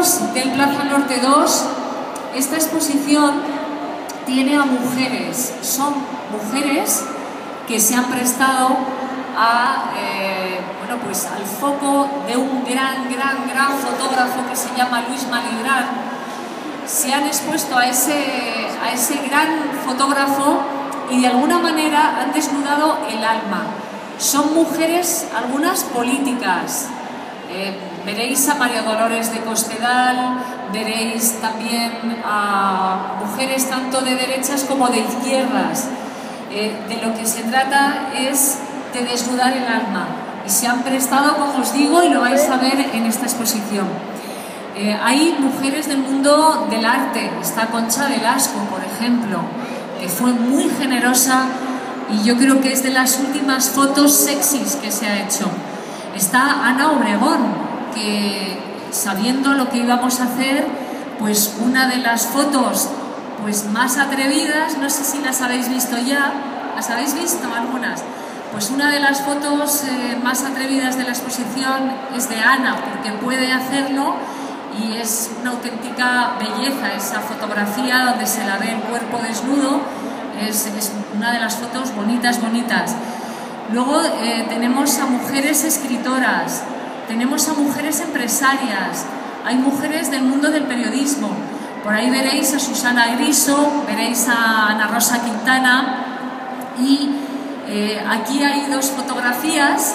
amigos del Plaza Norte 2, esta exposición tiene a mujeres, son mujeres que se han prestado a, bueno, pues al foco de un gran fotógrafo que se llama Luis Malibran. Se han expuesto a ese gran fotógrafo y de alguna manera han desnudado el alma. Son mujeres, algunas políticas. Veréis a María Dolores de Cospedal, veréis también a mujeres tanto de derechas como de izquierdas. De lo que se trata es de desnudar el alma y se han prestado, como os digo, y lo vais a ver en esta exposición. Hay mujeres del mundo del arte, está Concha Velasco, por ejemplo, que fue muy generosa y yo creo que es de las últimas fotos sexys que se ha hecho. Está Ana Obregón, que sabiendo lo que íbamos a hacer, pues una de las fotos pues más atrevidas, no sé si las habéis visto ya, ¿las habéis visto algunas? Pues una de las fotos más atrevidas de la exposición es de Ana, porque puede hacerlo y es una auténtica belleza esa fotografía donde se la ve el cuerpo desnudo, es una de las fotos bonitas. Luego tenemos a mujeres escritoras, tenemos a mujeres empresarias, hay mujeres del mundo del periodismo. Por ahí veréis a Susana Griso, veréis a Ana Rosa Quintana y aquí hay dos fotografías.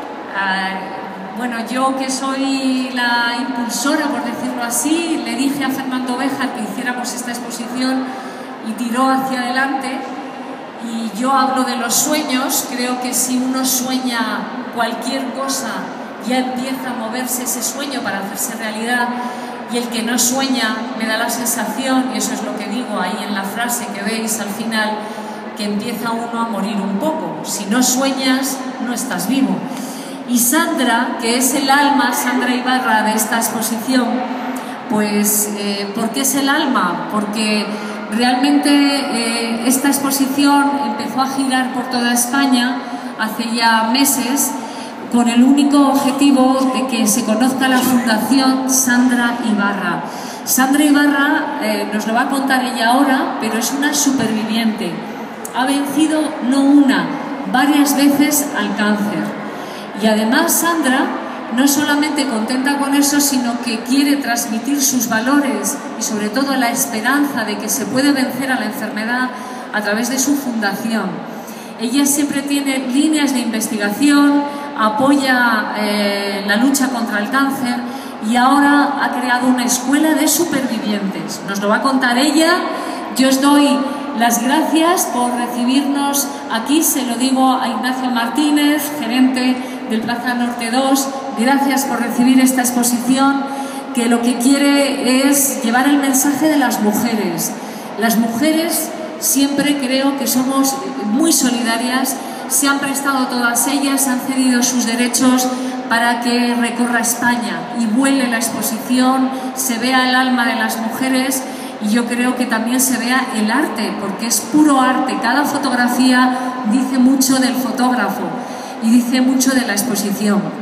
Bueno, yo que soy la impulsora, por decirlo así, le dije a Fernando Béjar que hiciéramos esta exposición y tiró hacia adelante. Y yo hablo de los sueños, creo que si uno sueña cualquier cosa ya empieza a moverse ese sueño para hacerse realidad. Y el que no sueña me da la sensación, y eso es lo que digo ahí en la frase que veis al final, que empieza uno a morir un poco. Si no sueñas, no estás vivo. Y Sandra, que es el alma, Sandra Ibarra, de esta exposición, pues, ¿por qué es el alma? Porque realmente esta exposición empezó a girar por toda España hace ya meses, con el único objetivo de que se conozca la Fundación Sandra Ibarra. Sandra Ibarra nos lo va a contar ella ahora, pero es una superviviente. Ha vencido no una, varias veces al cáncer. Y además Sandra no solamente contenta con eso, sino que quiere transmitir sus valores y sobre todo la esperanza de que se puede vencer a la enfermedad a través de su fundación. Ella siempre tiene líneas de investigación, apoya la lucha contra el cáncer y ahora ha creado una escuela de supervivientes. Nos lo va a contar ella. Yo os doy las gracias por recibirnos aquí, se lo digo a Ignacio Martínez, gerente del Plaza Norte 2, gracias por recibir esta exposición que lo que quiere es llevar el mensaje de las mujeres. Las mujeres siempre creo que somos muy solidarias, se han prestado todas ellas, han cedido sus derechos para que recorra España y vuele la exposición, se vea el alma de las mujeres y yo creo que también se vea el arte, porque es puro arte. Cada fotografía dice mucho del fotógrafo y dice mucho de la exposición.